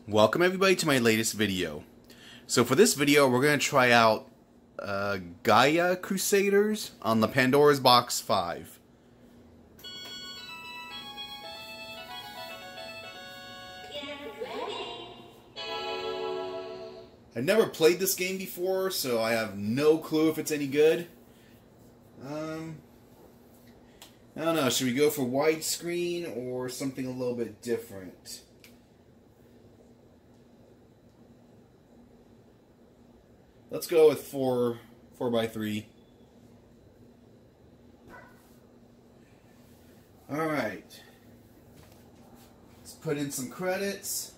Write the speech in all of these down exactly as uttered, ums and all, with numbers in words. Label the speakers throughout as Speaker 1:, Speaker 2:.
Speaker 1: Welcome everybody to my latest video. So for this video we're going to try out uh, Gaia Crusaders on the Pandoras Box five. I've never played this game before, so I have no clue if it's any good. Um, I don't know, should we go for widescreen or something a little bit different? Let's go with four, four by three. All right. Let's put in some credits.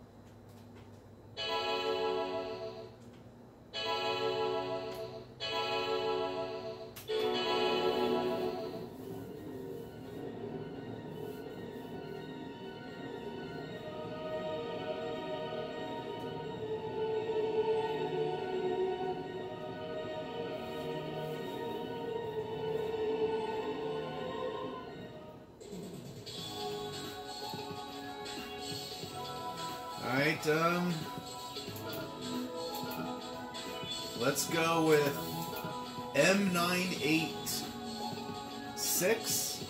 Speaker 1: Alright, um, let's go with M nine eight six.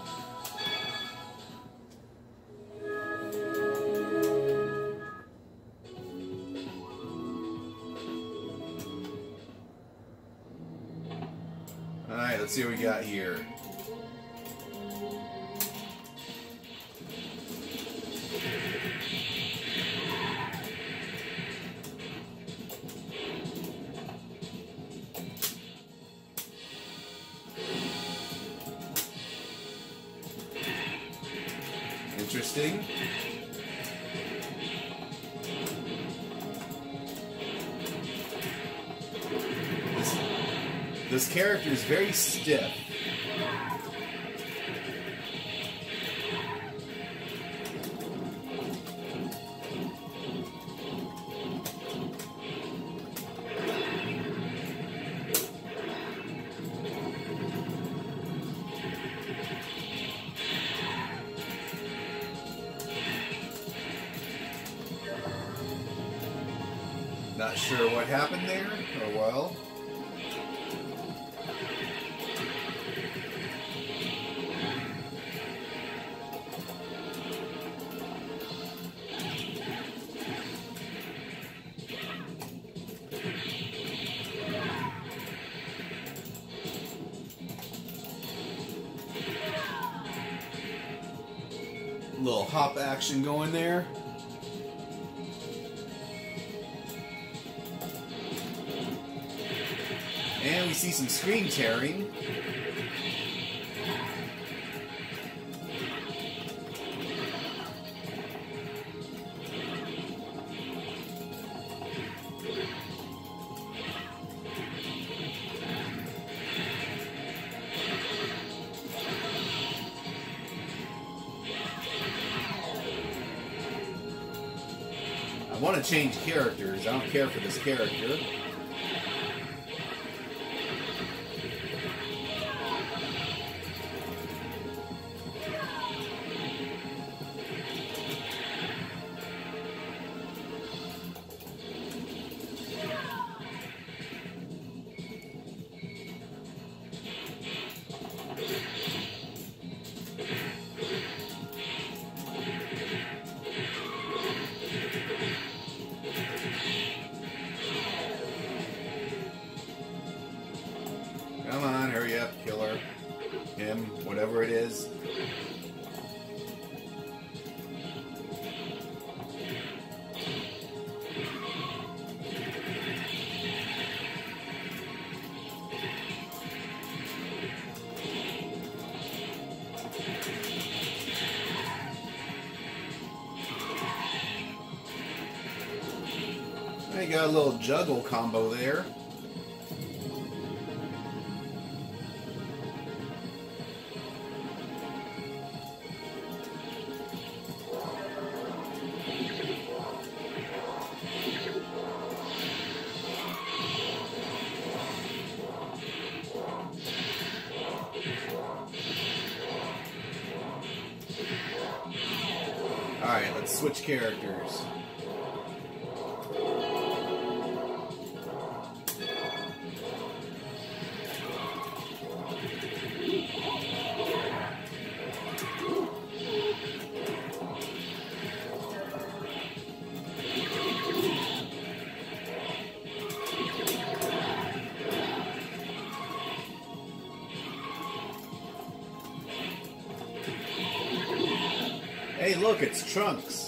Speaker 1: Alright, let's see what we got here. Interesting. This, this character is very stiff. Not sure what happened there. Oh well. Little hop action going there. And we see some screen tearing. I want to change characters. I don't care for this character. Come on, hurry up, killer. Him, whatever it is. I got a little juggle combo there. Alright, let's switch characters. Hey, look, it's Trunks.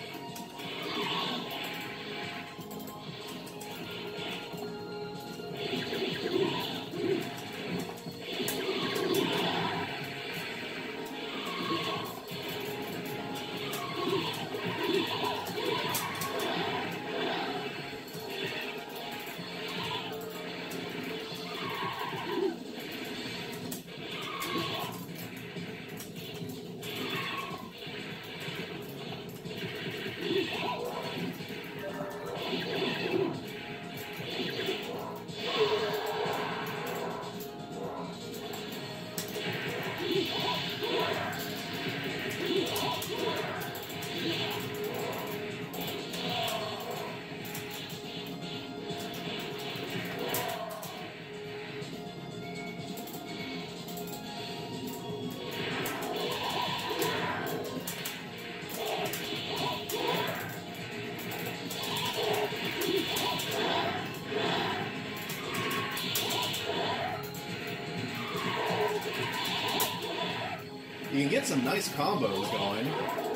Speaker 1: You can get some nice combos going.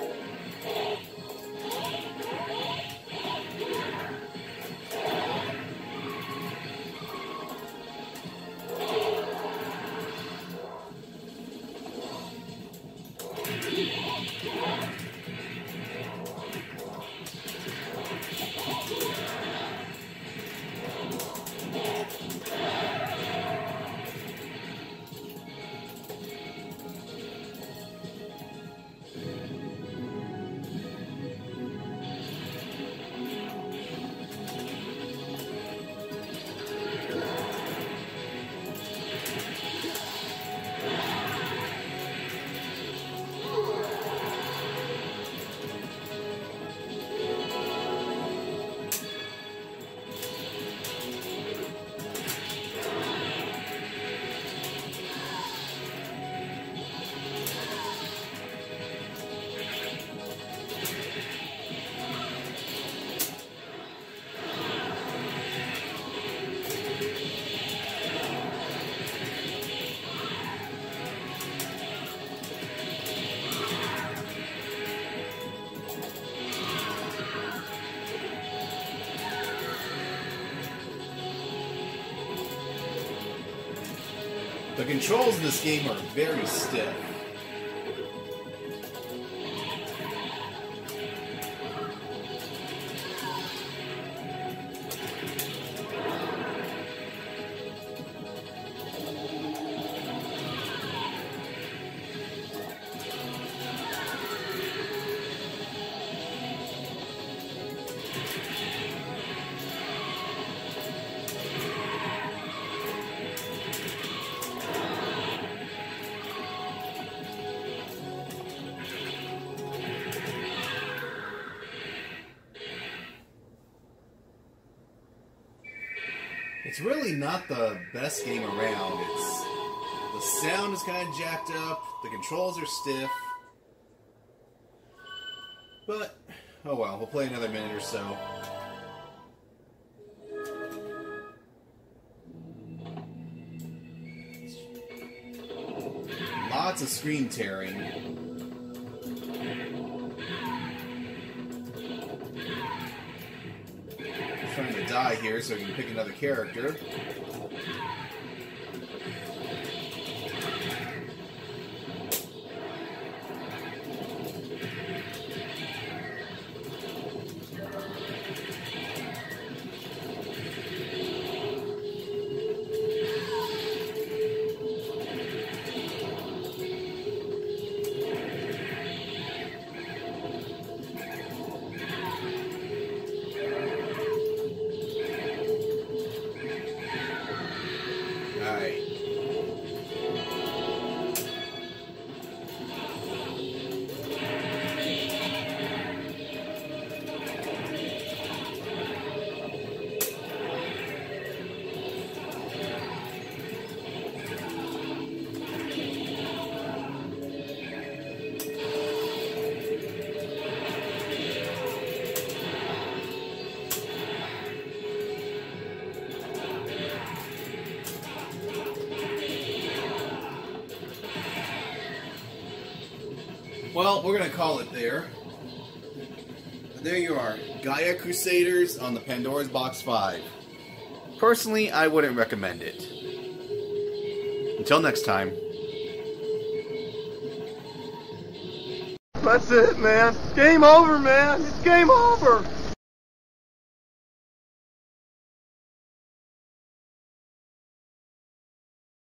Speaker 1: The controls in this game are very stiff. It's really not the best game around. It's the sound is kind of jacked up, the controls are stiff. But, oh well, we'll play another minute or so. Lots of screen tearing. Trying to die here so we can pick another character. Well, we're going to call it there. There you are. Gaia Crusaders on the Pandora's Box five. Personally, I wouldn't recommend it. Until next time.
Speaker 2: That's it, man. Game over, man. It's game over.